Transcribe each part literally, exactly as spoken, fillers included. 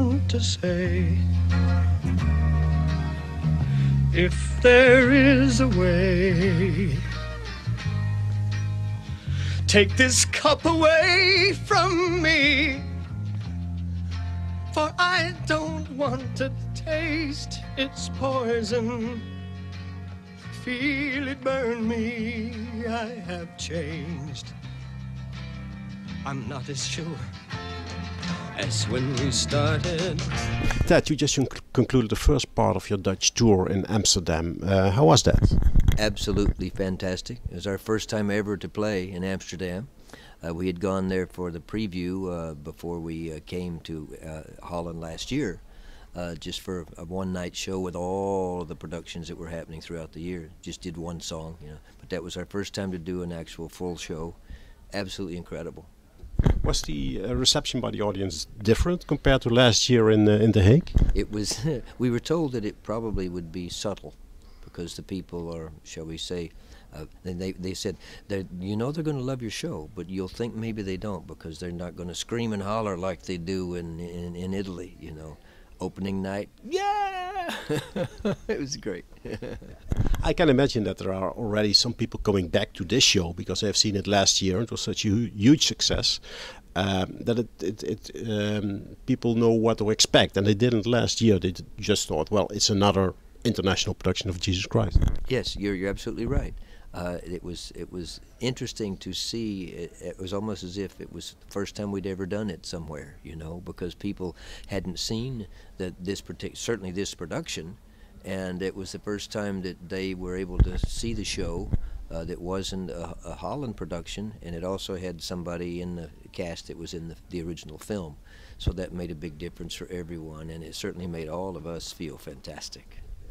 want to say. If there is a way, take this cup away from me, for I don't want to taste its poison. Feel it burn me, I have changed. I'm not as sure as when we started. Ted, you just conc- concluded the first part of your Dutch tour in Amsterdam. Uh, how was that? Absolutely fantastic. It was our first time ever to play in Amsterdam. Uh, we had gone there for the preview uh, before we uh, came to uh, Holland last year, uh, just for a one-night show with all of the productions that were happening throughout the year. Just did one song, you know. But that was our first time to do an actual full show. Absolutely incredible. Was the uh, reception by the audience different compared to last year in uh, in The Hague? It was. We were told that it probably would be subtle, because the people are, shall we say, uh, they they said, you know, they're going to love your show, but you'll think maybe they don't, because they're not going to scream and holler like they do in in, in Italy. You know, opening night, yeah, it was great. I can imagine that there are already some people coming back to this show because they have seen it last year. It was such a hu- huge success um, that it, it, it um, people know what to expect, and they didn't last year. They just thought, well, it's another international production of Jesus Christ. Yes, you're you're absolutely right. Uh, it was it was interesting to see. It, it was almost as if it was the first time we'd ever done it somewhere, you know, because people hadn't seen that this partic- certainly this production. And it was the first time that they were able to see the show uh, that wasn't a, a Holland production, and it also had somebody in the cast that was in the, the original film. So that made a big difference for everyone, and it certainly made all of us feel fantastic.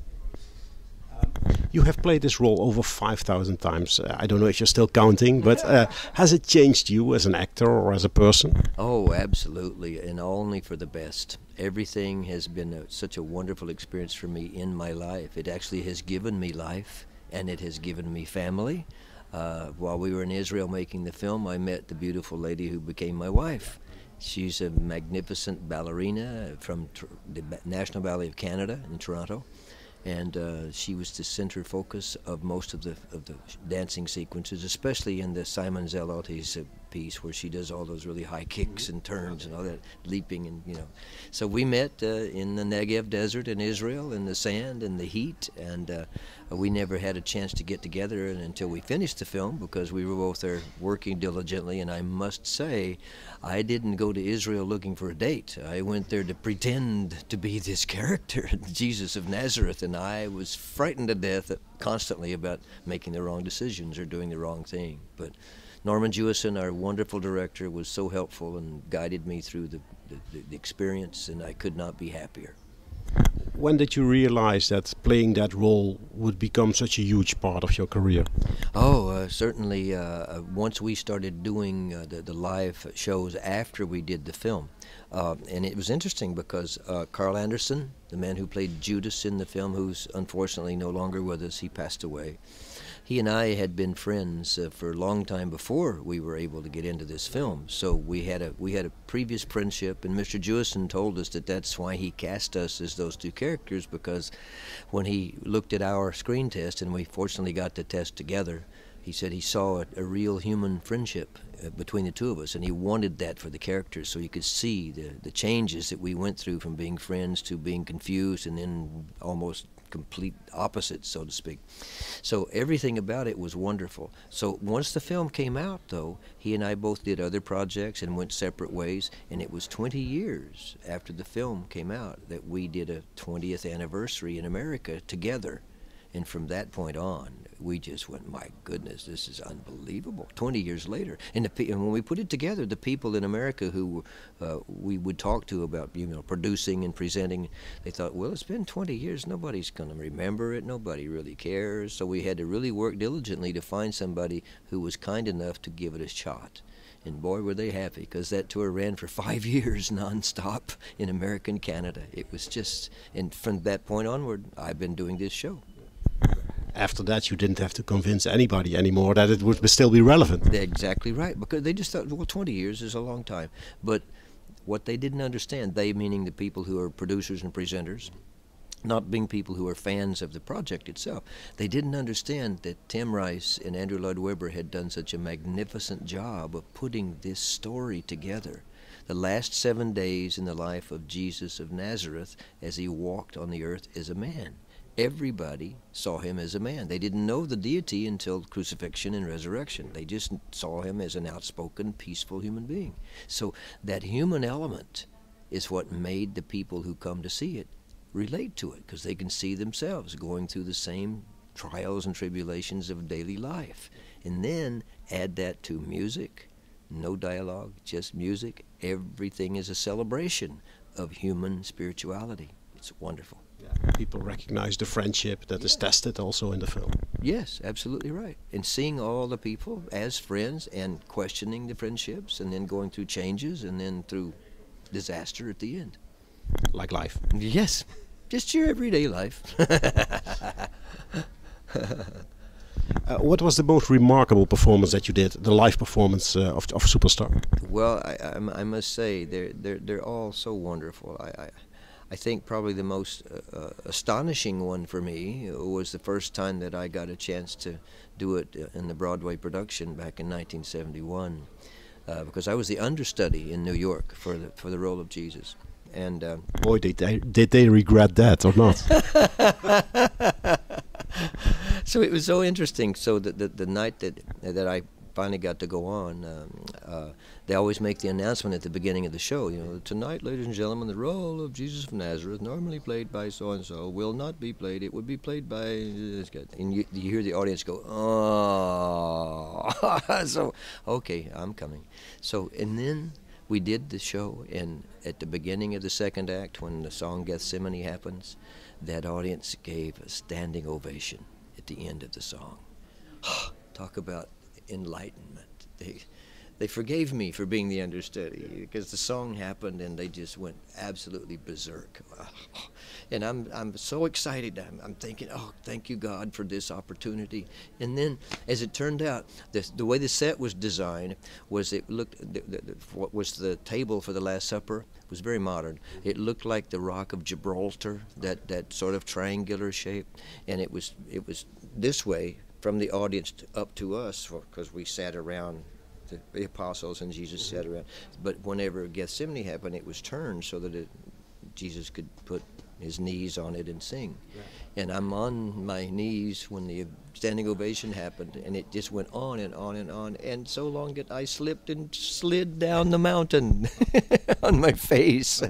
You have played this role over five thousand times. Uh, I don't know if you're still counting, but uh, has it changed you as an actor or as a person? Oh, absolutely, and only for the best. Everything has been a, such a wonderful experience for me in my life. It actually has given me life, and it has given me family. Uh, while we were in Israel making the film, I met the beautiful lady who became my wife. She's a magnificent ballerina from tr- the National Ballet of Canada in Toronto. And uh, she was the center focus of most of the of the dancing sequences, especially in the Simon Zelotti's uh, piece, where she does all those really high kicks and turns and all that leaping, and you know. So we met uh, in the Negev desert in Israel, in the sand and the heat, and uh, we never had a chance to get together until we finished the film, because we were both there working diligently. And I must say, I didn't go to Israel looking for a date. I went there to pretend to be this character, Jesus of Nazareth, and I was frightened to death constantly about making the wrong decisions or doing the wrong thing. But Norman Jewison, our wonderful director, was so helpful and guided me through the, the, the experience, and I could not be happier. When did you realize that playing that role would become such a huge part of your career? Oh, uh, certainly uh, once we started doing uh, the, the live shows after we did the film. Uh, and it was interesting because uh, Carl Anderson, the man who played Judas in the film, who's unfortunately no longer with us, he passed away. He and I had been friends uh, for a long time before we were able to get into this film. So we had a we had a previous friendship, and Mister Jewison told us that that's why he cast us as those two characters, because when he looked at our screen test, and we fortunately got the test together, he said he saw a, a real human friendship uh, between the two of us, and he wanted that for the characters, so you could see the, the changes that we went through from being friends to being confused and then almost complete opposites, so to speak. So everything about it was wonderful. So once the film came out, though, he and I both did other projects and went separate ways, and it was twenty years after the film came out that we did a twentieth anniversary in America together. And from that point on, we just went, my goodness, this is unbelievable. twenty years later. And, the, and when we put it together, the people in America who uh, we would talk to about, you know, producing and presenting, they thought, well, it's been twenty years. Nobody's going to remember it. Nobody really cares. So we had to really work diligently to find somebody who was kind enough to give it a shot. And boy, were they happy, because that tour ran for five years nonstop in America and Canada. It was just, and from that point onward, I've been doing this show. After that, you didn't have to convince anybody anymore that it would still be relevant. Exactly right, because they just thought, well, twenty years is a long time. But What they didn't understand, they meaning the people who are producers and presenters, not being people who are fans of the project itself, they didn't understand that Tim Rice and Andrew Lloyd Webber had done such a magnificent job of putting this story together. The last seven days in the life of Jesus of Nazareth as he walked on the earth as a man. Everybody saw him as a man. They didn't know the deity until crucifixion and resurrection. They just saw him as an outspoken, peaceful human being. So that human element is what made the people who come to see it relate to it, because they can see themselves going through the same trials and tribulations of daily life. And then add that to music, no dialogue, just music. Everything is a celebration of human spirituality. It's wonderful. Yeah. People recognize the friendship that is tested also in the film. Yes, absolutely right. And seeing all the people as friends and questioning the friendships and then going through changes and then through disaster at the end. Like life. Yes, just your everyday life. Uh, what was the most remarkable performance that you did, the live performance uh, of, of Superstar? Well, I, I, I must say, they're, they're, they're all so wonderful. I, I, I think probably the most uh, uh, astonishing one for me was the first time that I got a chance to do it in the Broadway production back in nineteen seventy-one, uh, because I was the understudy in New York for the, for the role of Jesus. And uh, boy, did they, did they regret that or not? So it was so interesting. So the, the, the night that, that I finally got to go on, um, uh, they always make the announcement at the beginning of the show, you know, tonight, ladies and gentlemen, the role of Jesus of Nazareth, normally played by so-and-so, will not be played. It would be played by this guy. And you, you hear the audience go, oh. So, okay, I'm coming. So, and then we did the show, and at the beginning of the second act, when the song Gethsemane happens, that audience gave a standing ovation at the end of the song. Talk about enlightenment. They, they forgave me for being the understudy because the song happened and they just went absolutely berserk. And I'm I'm so excited. I'm, I'm thinking, oh, thank you, God, for this opportunity. And then, as it turned out, the, the way the set was designed was it looked, the, the, what was the table for the Last Supper was very modern. It looked like the Rock of Gibraltar, that, that sort of triangular shape. And it was it was this way from the audience to, up to us, because we sat around, the, the apostles and Jesus sat around. But whenever Gethsemane happened, it was turned so that it, Jesus could put his knees on it and sing. Yeah. And I'm on my knees when the standing ovation happened, and it just went on and on and on, and so long that I slipped and slid down the mountain on my face.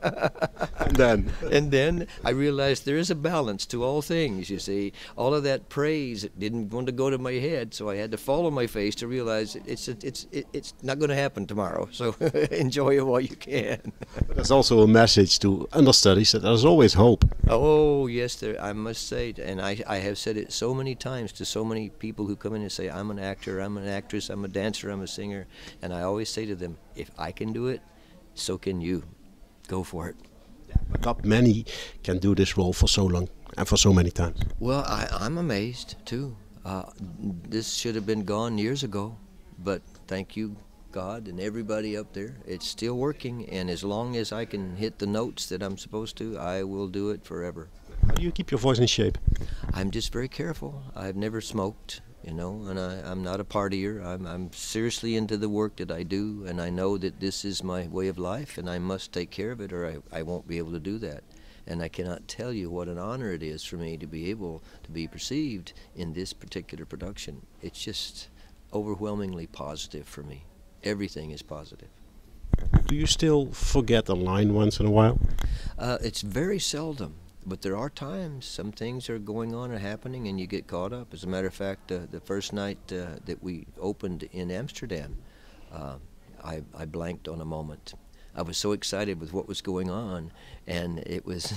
And then? And then I realized there is a balance to all things, you see. All of that praise, it didn't want to go to my head, so I had to fall on my face to realize it's a, it's it, it's not going to happen tomorrow, so enjoy it while you can. But there's also a message to understudies that there's always hope. Oh, yes, there, I must say, and I, I have said it so many times to so many people who come in and say, I'm an actor, I'm an actress, I'm a dancer, I'm a singer, and I always say to them, if I can do it, so can you. Go for it. Yeah, but not many can do this role for so long and for so many times. Well, I, I'm amazed, too. Uh, this should have been gone years ago, but thank you, God, and everybody up there. It's still working, and as long as I can hit the notes that I'm supposed to, I will do it forever. How do you keep your voice in shape? I'm just very careful. I've never smoked, you know, and I, I'm not a partier. I'm, I'm seriously into the work that I do, and I know that this is my way of life, and I must take care of it, or I, I won't be able to do that. And I cannot tell you what an honor it is for me to be able to be perceived in this particular production. It's just overwhelmingly positive for me. Everything is positive. Do you still forget a line once in a while? Uh, it's very seldom. But there are times some things are going on or happening and you get caught up. As a matter of fact, uh, the first night uh, that we opened in Amsterdam, uh, I, I blanked on a moment. I was so excited with what was going on, and it was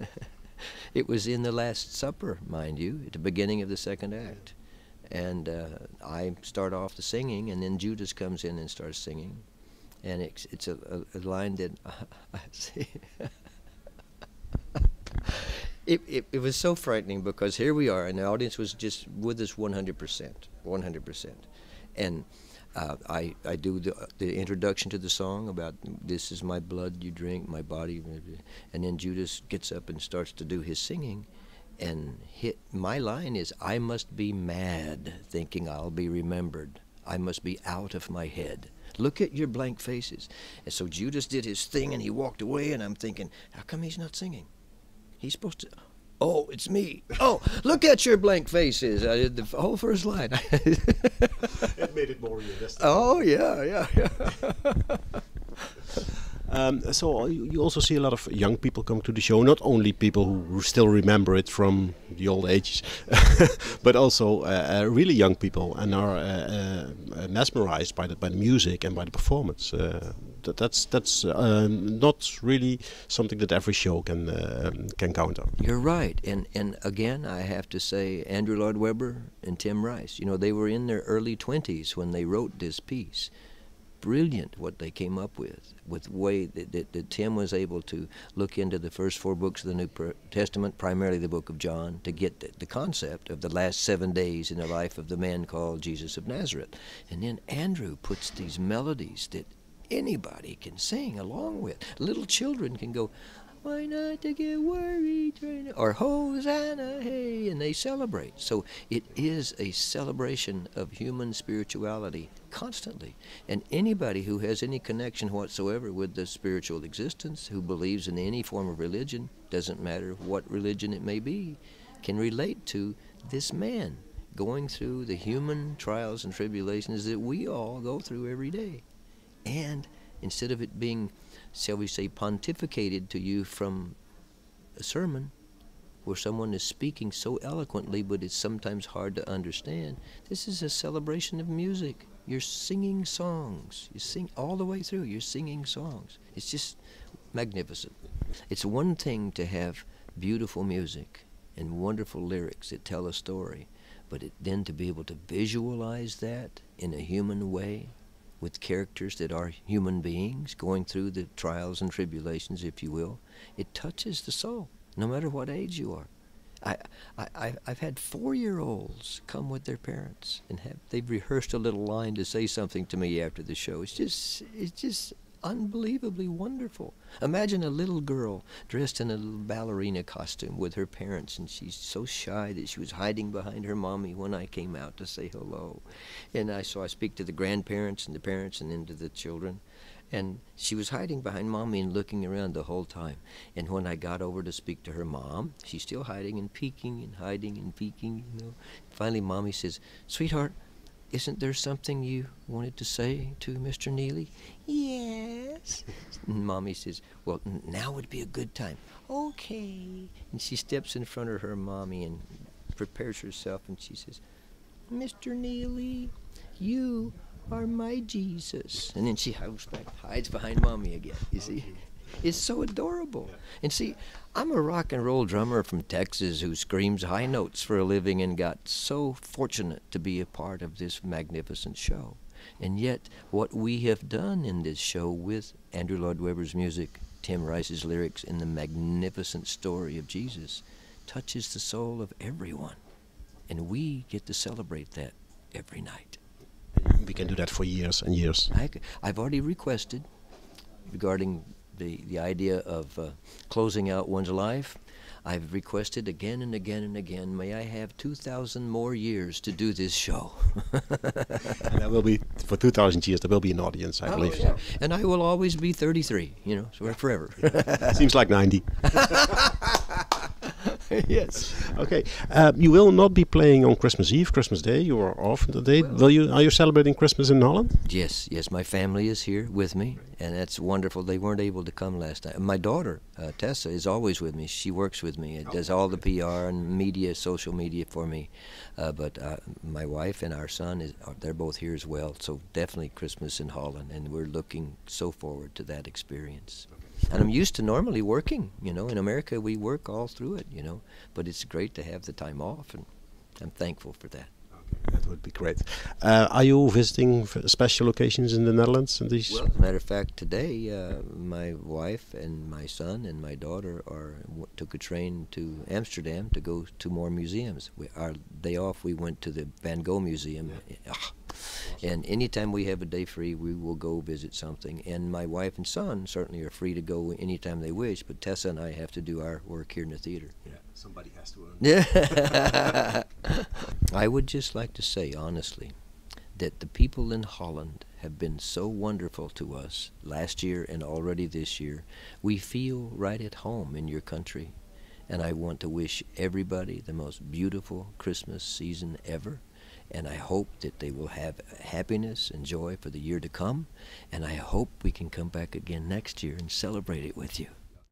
it was in the Last Supper, mind you, at the beginning of the second act. And uh, I start off the singing, and then Judas comes in and starts singing. And it's, it's a, a, a line that I see. It, it, it was so frightening because here we are, and the audience was just with us one hundred percent, one hundred percent. And Uh, I, I do the, the introduction to the song about this is my blood you drink, my body, and then Judas gets up and starts to do his singing, and hit, my line is, I must be mad thinking I'll be remembered. I must be out of my head. Look at your blank faces. And so Judas did his thing and he walked away, and I'm thinking, how come he's not singing? He's supposed to... Oh, it's me. Oh, look at your blank faces. I did the whole first line. It made it more realistic. Oh, yeah, yeah, yeah. Um, so you you also see a lot of young people come to the show, not only people who still remember it from the old ages, but also uh, uh, really young people, and are uh, uh, mesmerized by the by the music and by the performance. Uh, that, that's that's uh, not really something that every show can uh, can count on. You're right, and and again, I have to say, Andrew Lloyd Webber and Tim Rice. You know, they were in their early twenties when they wrote this piece. Brilliant what they came up with, with the way that, that, that Tim was able to look into the first four books of the New Testament, primarily the book of John, to get the, the concept of the last seven days in the life of the man called Jesus of Nazareth. And then Andrew puts these melodies that anybody can sing along with. Little children can go, why not to get worried, or Hosanna, hey, and they celebrate. So it is a celebration of human spirituality constantly. And anybody who has any connection whatsoever with the spiritual existence, who believes in any form of religion, doesn't matter what religion it may be, can relate to this man going through the human trials and tribulations that we all go through every day. And instead of it being, shall we say, pontificated to you from a sermon where someone is speaking so eloquently but it's sometimes hard to understand, this is a celebration of music. You're singing songs. You sing all the way through. You're singing songs. It's just magnificent. It's one thing to have beautiful music and wonderful lyrics that tell a story, but it, then to be able to visualize that in a human way, with characters that are human beings going through the trials and tribulations, if you will, it touches the soul, no matter what age you are. I, I, I've had four-year-olds come with their parents, and have, they've rehearsed a little line to say something to me after the show. It's just, it's just unbelievably wonderful. Imagine a little girl dressed in a little ballerina costume with her parents, and she's so shy that she was hiding behind her mommy when I came out to say hello. And I so I speak to the grandparents and the parents and then to the children. And she was hiding behind Mommy and looking around the whole time. And when I got over to speak to her mom, she's still hiding and peeking and hiding and peeking, you know. Finally, Mommy says, "Sweetheart, isn't there something you wanted to say to Mister Neely?" "Yes." And Mommy says, "Well, now would be a good time." "Okay." And she steps in front of her mommy and prepares herself, and she says, "Mister Neely, you are my Jesus." And then she hides back, hides behind Mommy again, you see. It's so adorable. And see, I'm a rock and roll drummer from Texas who screams high notes for a living and got so fortunate to be a part of this magnificent show. And yet, what we have done in this show with Andrew Lloyd Webber's music, Tim Rice's lyrics, and the magnificent story of Jesus touches the soul of everyone. And we get to celebrate that every night. We can do that for years and years. I, I've already requested regarding the, the idea of uh, closing out one's life. I've requested again and again and again, may I have two thousand more years to do this show. And there will be, for two thousand years, there will be an audience, I oh, believe. Yeah. And I will always be thirty-three, you know, so forever. Seems like ninety. Yes. Okay. Uh, you will not be playing on Christmas Eve, Christmas Day. You are off the day. Well, will you? Are you celebrating Christmas in Holland? Yes, yes. My family is here with me, and that's wonderful. They weren't able to come last night. My daughter, uh, Tessa, is always with me. She works with me. It does all the P R and media, social media for me. Uh, but uh, my wife and our son, is they're both here as well. So definitely Christmas in Holland, and we're looking so forward to that experience. And I'm used to normally working, you know. In America, we work all through it, you know. But it's great to have the time off, and I'm thankful for that. Okay, that would be great. Uh, are you visiting special locations in the Netherlands? In these? Well, as a matter of fact, today uh, my wife and my son and my daughter are w took a train to Amsterdam to go to more museums. We, our day off, we went to the Van Gogh Museum. Yeah. And anytime we have a day free, we will go visit something. And my wife and son certainly are free to go anytime they wish, but Tessa and I have to do our work here in the theater. Yeah, somebody has to earn. Yeah. I would just like to say, honestly, that the people in Holland have been so wonderful to us last year and already this year. We feel right at home in your country. And I want to wish everybody the most beautiful Christmas season ever. And I hope that they will have happiness and joy for the year to come. And I hope we can come back again next year and celebrate it with you.